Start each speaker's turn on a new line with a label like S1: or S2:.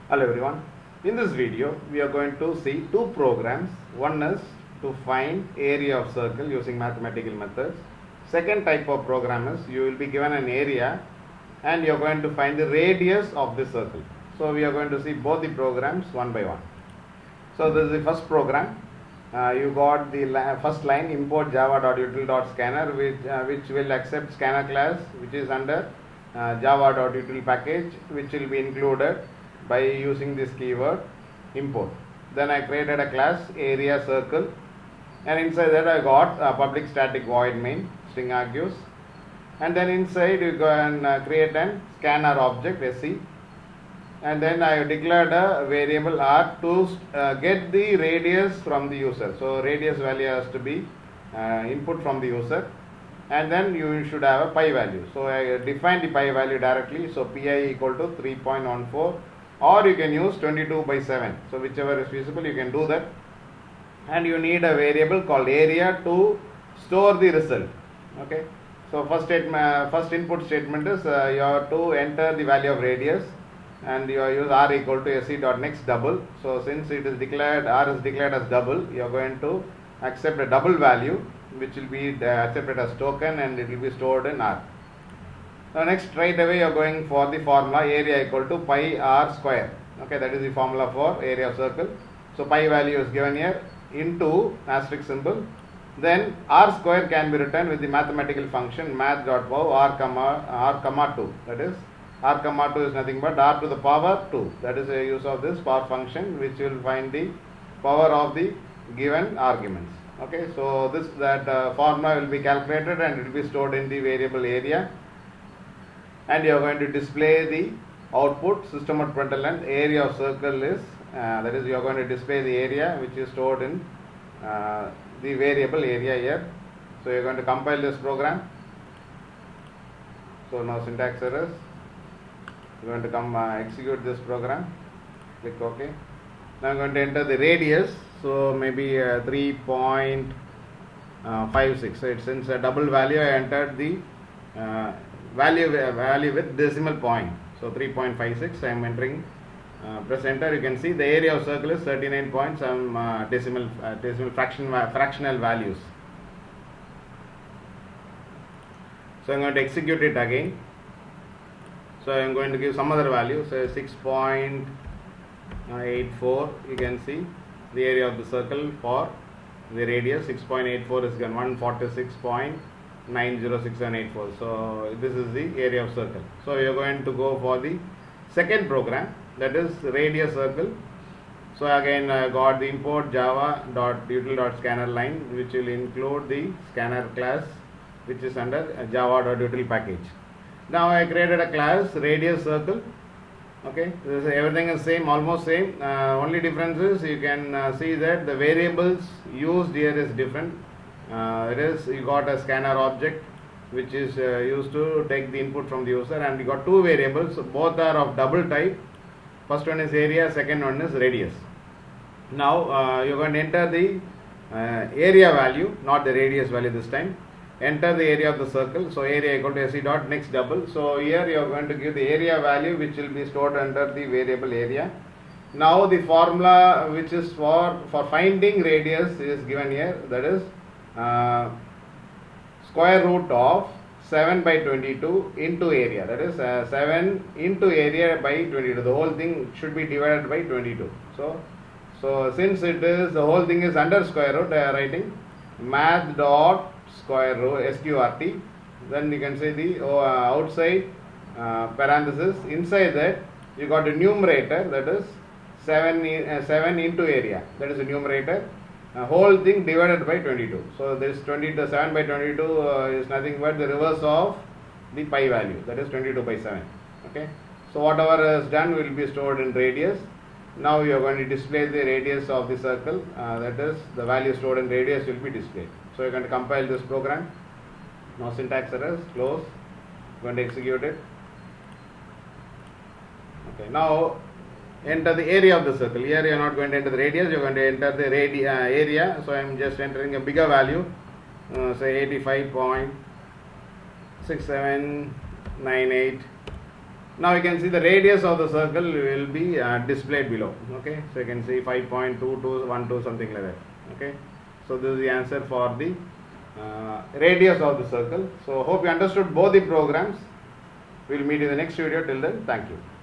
S1: Hello everyone. In this video we are going to see two programs. One is to find area of circle using mathematical methods. Second type of program is you will be given an area and you are going to find the radius of the circle. So we are going to see both the programs one by one. So this is the first program. You got the first line, import java.util.scanner, which will accept scanner class, which is under java.util package, which will be included by using this keyword import. Then I created a class area circle, and inside that I got a public static void main string argues, and then inside you go and create an scanner object sc, and then I declared a variable r to get the radius from the user. So radius value has to be input from the user, and then you should have a pi value. So I define the pi value directly. So pi equal to 3.14, or you can use 22/7. So whichever is feasible you can do that, and you need a variable called area to store the result. Okay. So first input statement is you have to enter the value of radius, and you use r equal to sc.next double. So since it is declared, r is declared as double, you are going to accept a double value which will be accepted as token, and it will be stored in r. Now next, straight away you are going for the formula area equal to pi r square. Okay, that is the formula for area of circle. So pi value is given here into asterisk symbol. Then r square can be written with the mathematical function math.pow r comma 2. That is r comma 2 is nothing but r to the power 2. That is a use of this power function, which will find the power of the given arguments. Okay, so that formula will be calculated and it will be stored in the variable area, and you are going to display the output system.println area of circle is that is, you are going to display the area which is stored in the variable area here. So you are going to compile this program. So now syntax errors. You are going to execute this program. Click OK. Now I am going to enter the radius. So maybe 3.56. So since a double value, I entered the value with decimal point. So 3.56. I am entering. Press enter. You can see the area of circle is 39 points. Some decimal fractional values. So I am going to execute it again. So I am going to give some other value. So 6.84. You can see the area of the circle for the radius. 6.84 is given 146.906784. So this is the area of circle. So you are going to go for the second program, that is radius circle. So again I got the import java.util.scanner line, which will include the scanner class, which is under java.util package. Now I created a class radius circle. Okay, everything is same, almost same. Only difference is you can see that the variables used here is different. It is, you got a scanner object which is used to take the input from the user, and you got two variables. Both are of double type. First one is area, second one is radius. Now you are going to enter the area value, not the radius value this time. Enter the area of the circle. So area equal to sc.next double. So here you are going to give the area value, which will be stored under the variable area. Now the formula which is for finding radius is given here. That is square root of 7/22 into area. That is 7 into area by 22. The whole thing should be divided by 22. So since it is, the whole thing is under square root, I am writing math dot square root sqrt. Then you can say the outside parenthesis. Inside that you got a numerator, that is 7 into area. That is the numerator. Whole thing divided by 22. So this 7/22 is nothing but the reverse of the pi value. That is 22/7. Okay. So whatever is done will be stored in radius. Now you are going to display the radius of the circle. That is, the value stored in radius will be displayed. So you are going to compile this program. Now syntax errors, close. Going to execute it. Okay. Now enter the area of the circle. Here you are not going to enter the radius. You are going to enter the area. So I am just entering a bigger value. Say 85.6798 Now you can see the radius of the circle will be displayed below. Okay, so you can see 5.2212 something like that. Okay, so this is the answer for the radius of the circle. So hope you understood both the programs. We will meet in the next video. Till then, thank you.